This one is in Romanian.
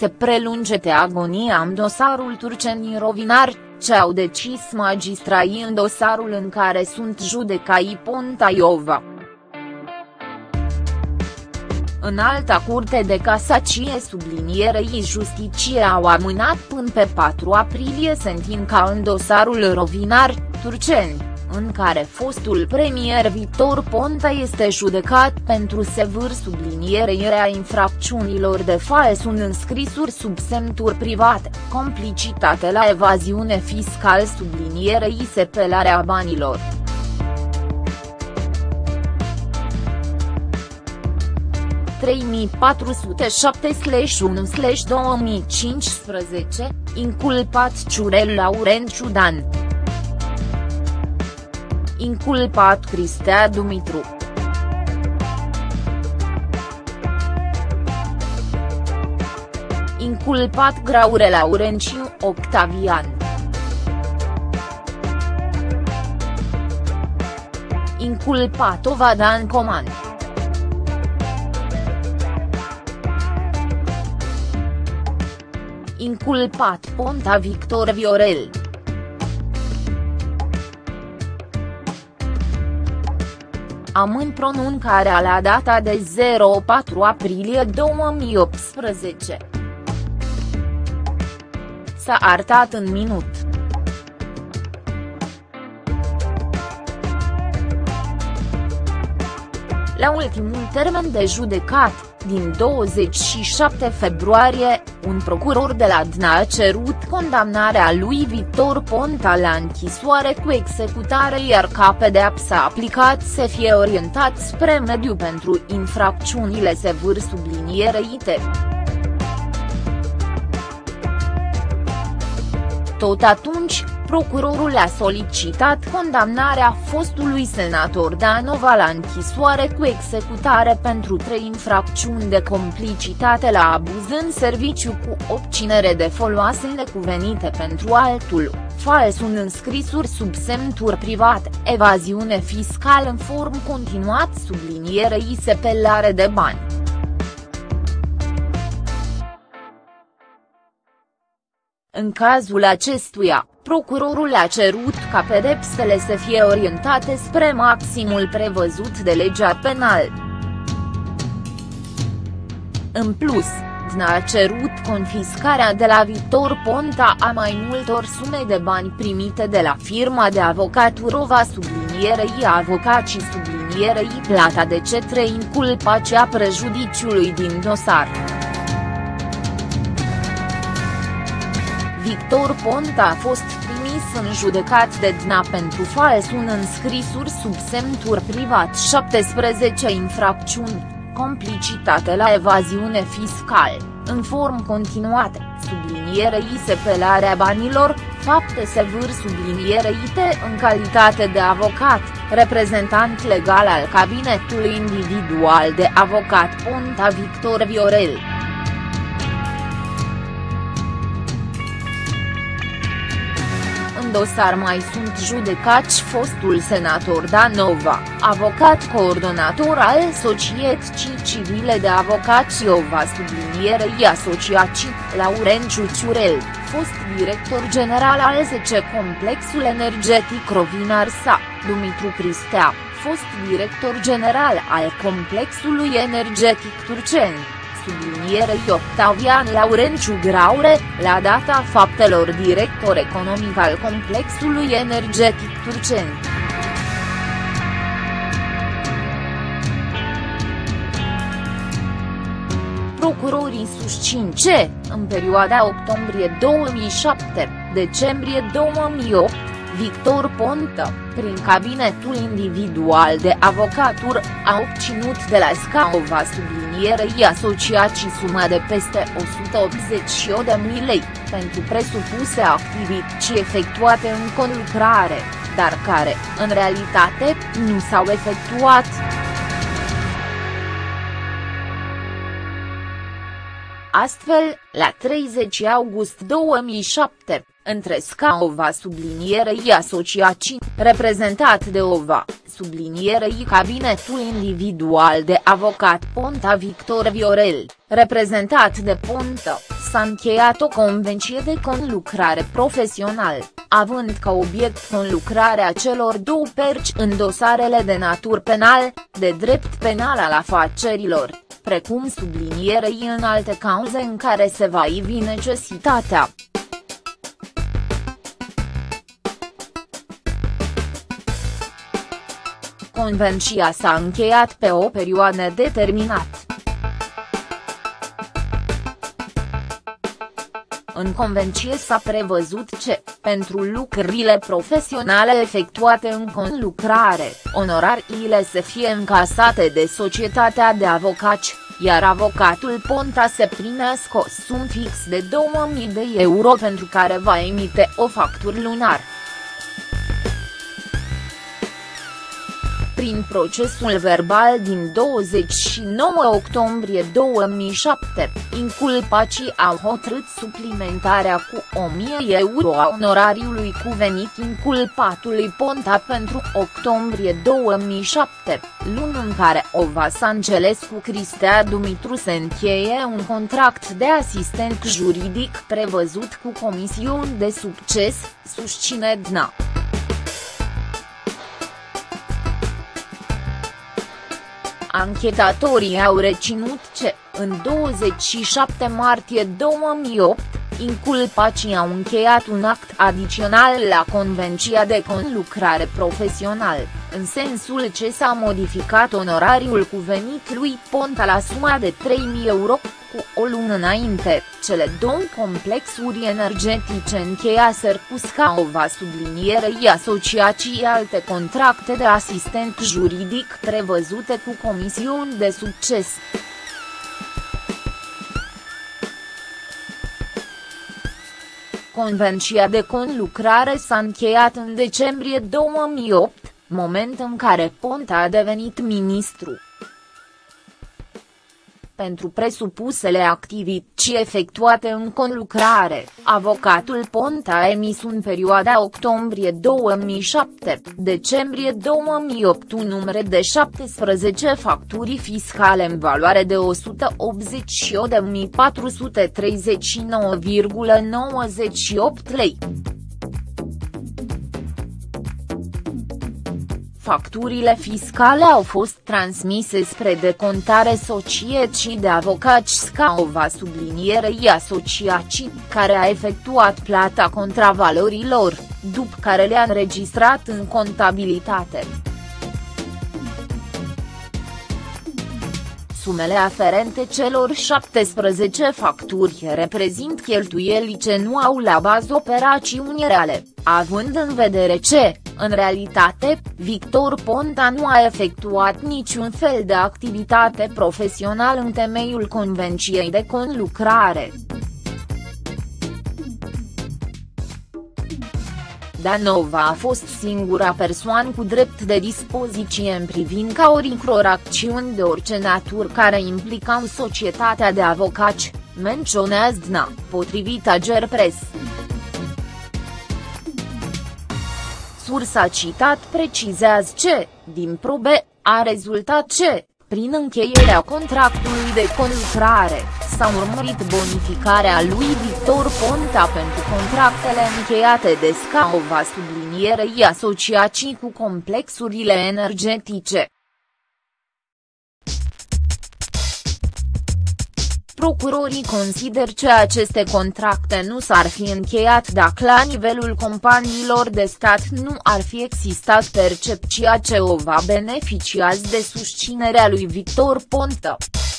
se prelungește agonia în dosarul Turceni-Rovinar, ce au decis magistrații în dosarul în care sunt judecați Ponta Iova. Înalta Curte de Casacie sublinierei Justiție au amânat până pe 4 aprilie sentința în dosarul Rovinar, Turceni, în care fostul premier Victor Ponta este judecat pentru sevâr sublinierea infracțiunilor de fals în înscrisuri sub semnături private, complicitate la evaziune fiscală sublinierei sepelarea banilor. ...3407/1/2015, inculpat Ciurel Laurențiu Dan. Inculpat Cristea Dumitru. Inculpat Graure Laurențiu Octavian. Inculpat Ovadan Coman. Inculpat Ponta Victor Viorel. Amân pronuncarea la data de 04 aprilie 2018. S-a arătat în minut. La ultimul termen de judecat, din 27 februarie, un procuror de la DNA a cerut condamnarea lui Victor Ponta la închisoare cu executare, iar ca pedeapsa aplicat să fie orientat spre mediu pentru infracțiunile sevâr subliniereite. Tot atunci, procurorul a solicitat condamnarea fostului senator Danova la închisoare cu executare pentru 3 infracțiuni de complicitate la abuz în serviciu cu obținere de foloase necuvenite pentru altul, fals în înscrisuri sub semnături private, evaziune fiscală în form continuat sublinierei sepelare de bani. În cazul acestuia, procurorul a cerut ca pedepsele să fie orientate spre maximul prevăzut de legea penală. În plus, DNA a cerut confiscarea de la Victor Ponta a mai multor sume de bani primite de la firma de avocaturova sublinierei avocacii sublinierei plata de către inculpații a prejudiciului din dosar. Victor Ponta a fost trimis în judecat de DNA pentru fals în înscrisuri sub semnături privat 17 infracțiuni, complicitate la evaziune fiscală, în form continuate, sublinierei sepelarea banilor, fapte sevâr subliniereite în calitate de avocat, reprezentant legal al cabinetului individual de avocat Ponta Victor Viorel. În dosar mai sunt judecați fostul senator Danova, avocat coordonator al Societății Civile de Avocați Iova sublinierei asociații, Laurențiu Ciurel, fost director general al SC Complexul Energetic Rovinar SA, Dumitru Cristea, fost director general al Complexului Energetic Turceni, sublinierei Octavian Laurențiu Graure, la data faptelor director economic al Complexului Energetic Turceni. Procurorii susțin că, în perioada octombrie 2007-decembrie 2008, Victor Ponta, prin cabinetul individual de avocatură, a obținut de la Scaova sublinierei asociații suma de peste 188.000 lei, pentru presupuse activități efectuate în conlucrare, dar care, în realitate, nu s-au efectuat. Astfel, la 30 august 2007, între SCA-OVA sublinierei asociații, reprezentat de OVA, sublinierei cabinetul individual de avocat Ponta Victor Viorel, reprezentat de Ponta, s-a încheiat o convenție de conlucrare profesional, având ca obiect conlucrarea celor două părți în dosarele de natură penal, de drept penal al afacerilor, precum sublinierei în alte cauze în care se va ivi necesitatea. Convenția s-a încheiat pe o perioadă determinată. În convenție s-a prevăzut ce, pentru lucrările profesionale efectuate în conlucrare, onorariile să fie încasate de societatea de avocați, iar avocatul Ponta să primească o sumă fix de 2000 de euro pentru care va emite o factură lunar. Prin procesul verbal din 29 octombrie 2007, inculpații au hotărât suplimentarea cu 1000 euro a onorariului cuvenit inculpatului Ponta pentru octombrie 2007, lună în care OVA Sangelescu Cristea Dumitru se încheie un contract de asistent juridic prevăzut cu comisiuni de succes, susține DNA. Anchetatorii au reținut ce, în 27 martie 2008, inculpații au încheiat un act adițional la Convenția de conlucrare profesional, în sensul ce s-a modificat onorariul cuvenit lui Ponta la suma de 3.000 euro, cu o lună înainte, cele două complexuri energetice încheiaseră cu SCA-OVA sublinierei asociații alte contracte de asistent juridic prevăzute cu comisiuni de succes. Convenția de conlucrare s-a încheiat în decembrie 2008, moment în care Ponta a devenit ministru. Pentru presupusele activități efectuate în conlucrare, avocatul Ponta a emis în perioada octombrie 2007-decembrie 2008 un număr de 17 facturi fiscale în valoare de 188.439,98 lei. Facturile fiscale au fost transmise spre decontare societății de avocați SCA-OVA sublinierei asociații, care a efectuat plata contravalorilor, după care le-a înregistrat în contabilitate. Sumele aferente celor 17 facturi reprezint cheltuieli ce nu au la bază operațiuni reale, având în vedere ce, în realitate, Victor Ponta nu a efectuat niciun fel de activitate profesională în temeiul Convenției de conlucrare. Danova a fost singura persoană cu drept de dispoziție în privința oricăror acțiuni de orice natură care implicau societatea de avocați, menționează DNA, potrivit Agerpres. Sursa citat precizează ce, din probe, a rezultat ce, prin încheierea contractului de conlucrare, s-a urmărit bonificarea lui Victor Ponta pentru contractele încheiate de SCA-OVA sublinierei asociații cu complexurile energetice. Procurorii consideră că aceste contracte nu s-ar fi încheiat dacă la nivelul companiilor de stat nu ar fi existat percepția că OVA beneficiază de susținerea lui Victor Ponta.